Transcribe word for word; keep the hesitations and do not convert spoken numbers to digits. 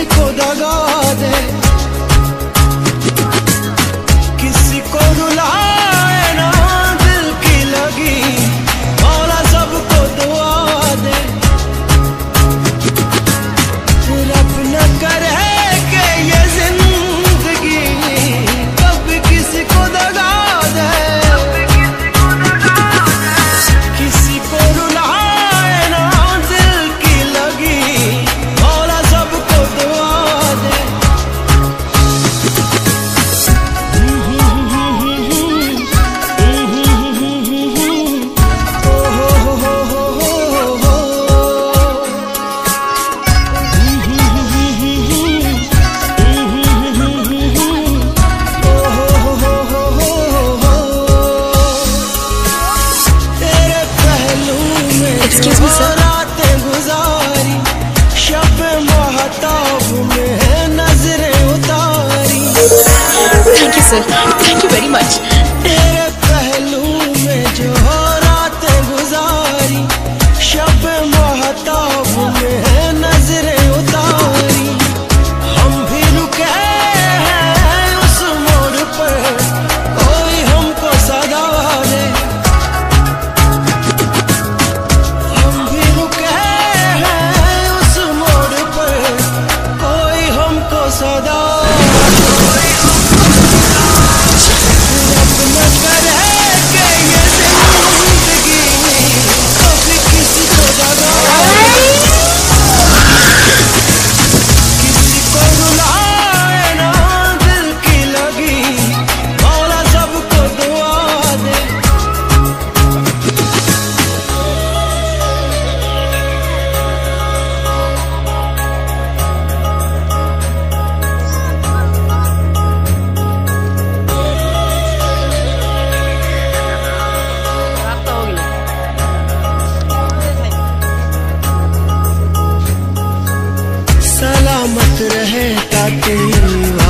किसी को दगा दे, किसी को रुलाए ना दिल की लगी, मौला सबको दुआ दे। रब न करे कि ये जिंदगी कभी किसी को दगा दे, किसी को रुलाए ना दिल की लगी, मौला सबको दुआ दे। Excuse me, sir. रातें गुजारी, शब महताब में नजरें उतारी। Thank you, sir. Thank you very much. तेरे पहलू में जो रातें गुजारी, शब महताब में नजरें उतारी। हम भी रुके हैं उस मोड़ पर, कोई हमको सदा दे। हम भी रुके हैं उस मोड़ पर, कोई हमको सदा सलामत रहे ताकि